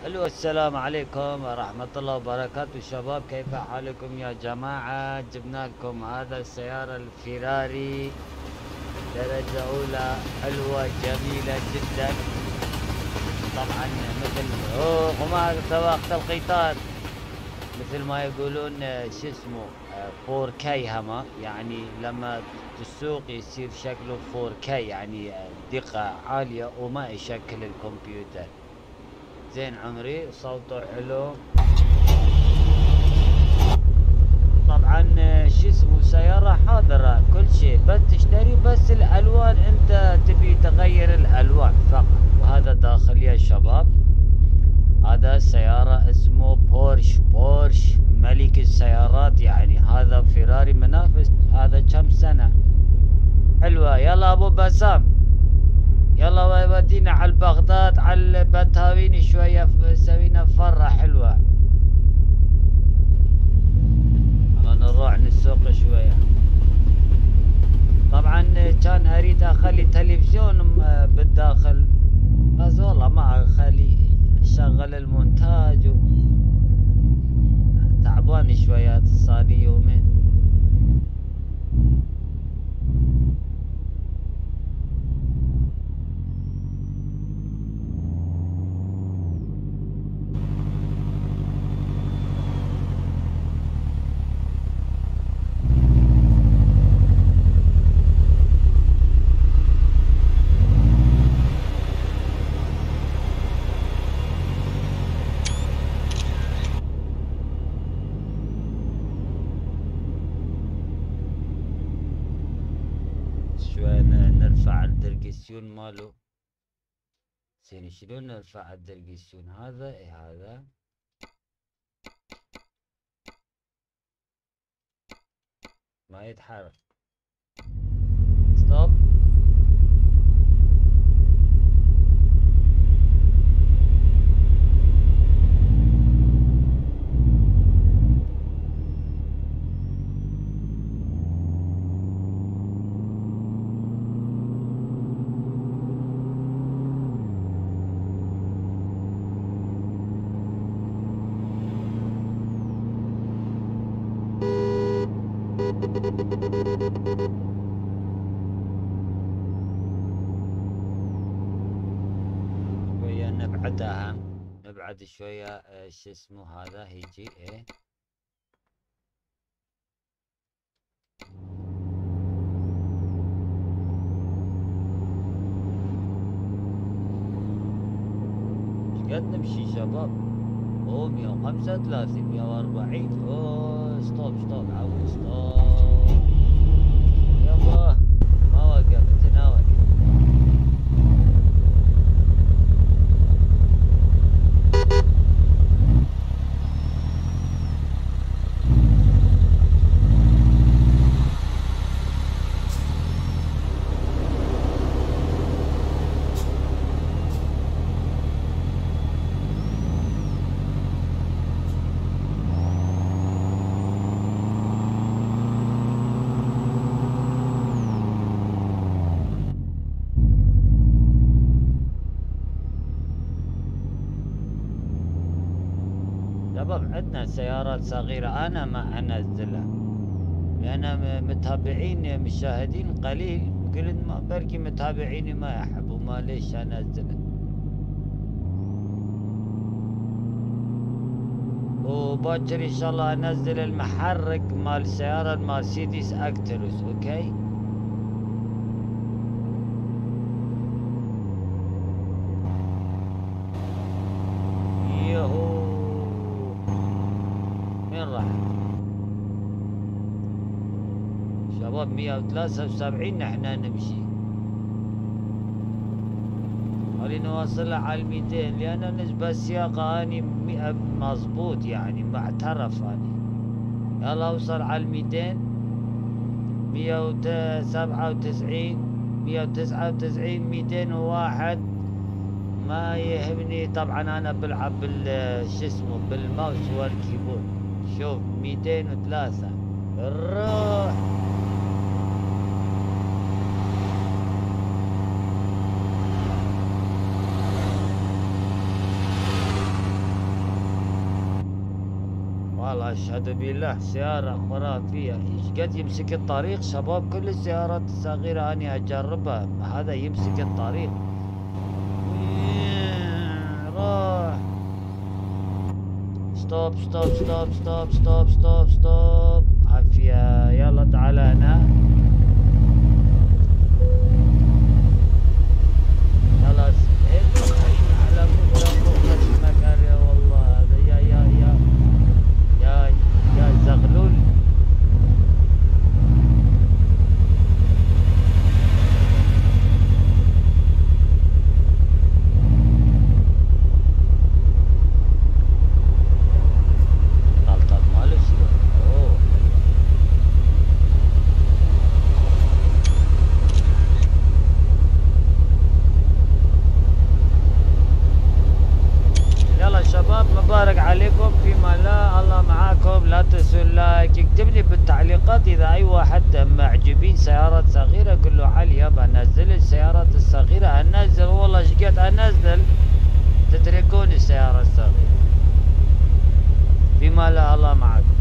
الو السلام عليكم ورحمة الله وبركاته شباب، كيف حالكم يا جماعة؟ جبنا لكم هذا السيارة الفيراري درجة أولى، حلوة جميلة جدا. طبعا مثل وما سواق القطار، مثل ما يقولون شو اسمه 4K هما، يعني لما تسوق يصير شكله 4K، يعني دقة عالية وما يشكل الكمبيوتر. زين عمري، صوته حلو. طبعا شو اسمه سيارة حاضرة كل شيء، بس تشتري بس الألوان، انت تبي تغير الألوان فقط. وهذا داخل يا شباب، هذا سيارة اسمه بورش ملك السيارات، يعني هذا فيراري منافس هذا كم سنة. حلوة. يلا ابو بسام، يلا ودينا على البغداد، على البتاوين شوية، سوينا فرة حلوة. نروح نسوق شوية. طبعا كان اريد اخلي تلفزيون بالداخل، بس والله ما اخلي، شغل المونتاج تعبان شوية، صاري يومين. شوية نرفع الدرقسيون ماله. زين شلون نرفع الدرقسيون هذا؟ هذا ما يتحرك. ستوب. شوية نبعدها، نبعد شوية. شو اسمه هذا هيجي ايه. شقد نمشي شباب؟ اوه 135 140. اوه ستوب عود ستوب. يابا ما وقفت، ناوي. شباب عندنا سيارات صغيرة أنا ما أنزلها، لأن متابعين مشاهدين قليل، قلت ما بركي متابعيني ما يحبوا، ما ليش أنزلها. وباكر إن شاء الله أنزل المحرك مال سيارة المرسيدس أكتروس. أوكي. يهو وين راح شباب؟ 173 نحنا نمشي. خلينا نوصلها على 200، لأن نسبة السياقة أني 100 مظبوط، يعني بعترف أني. يلا أوصل على 200. 197 199 201. ما يهمني طبعا، أنا بلعب شو اسمه بالماوس والكيبورد. شوف 203 الروح. الله اشهد بالله سيارة خرافية. ايش قد يمسك الطريق شباب، كل السيارات الصغيرة اني اجربها، هذا يمسك الطريق. راح. ستوب ستوب ستوب ستوب ستوب ستوب ستوب. عافية. يلا تعال هنا. خلاص على فوق المكان. يا والله هذا يا زغلول. غلطات ماله شيء. اوه يلا شباب، مبارك عليكم فيما لا. الله معاكم. لا تنسوا اللايك. اكتب لي بالتعليقات اذا اي واحد معجبين سيارات صغيرة قل له علي يابا نزل السيارات الصغيرة. انزل والله ايش قد انزل تتركوني السيارة الصغيرة. فيما لا. الله معاكم.